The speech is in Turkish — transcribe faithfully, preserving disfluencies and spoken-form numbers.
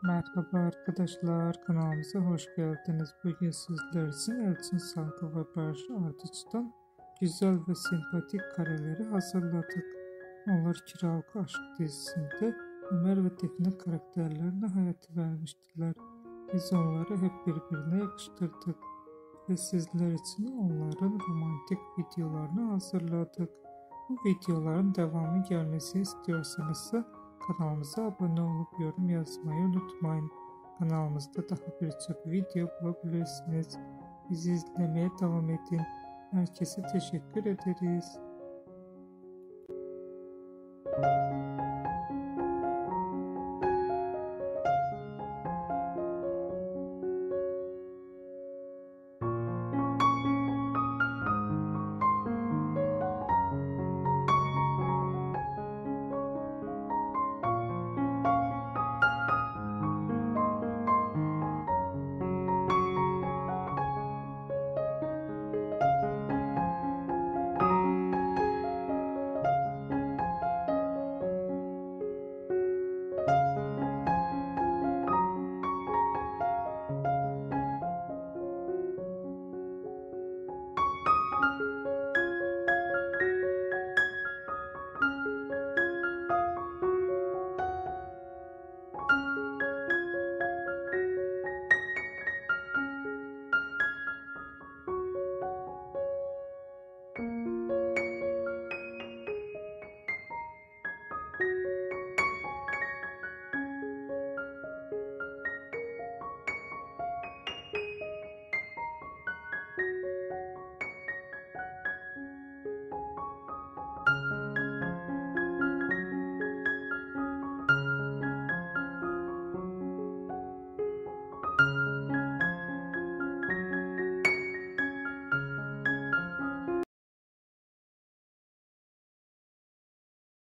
Merhaba arkadaşlar, kanalımıza hoş geldiniz. Bugün sizler için Elçin Sanko ve Barış Arduç'tan güzel ve sempatik kareleri hazırladık. Onlar Kiralık Aşk dizisinde Ömer ve Defne karakterlerine hayat vermiştiler. Biz onları hep birbirine yakıştırdık ve sizler için onların romantik videolarını hazırladık. Bu videoların devamı gelmesini istiyorsanız kanalımıza abone olup yorum yazmayı unutmayın. Kanalımızda daha birçok video bulabilirsiniz. Bizi izlemeye devam edin. Herkese teşekkür ederiz.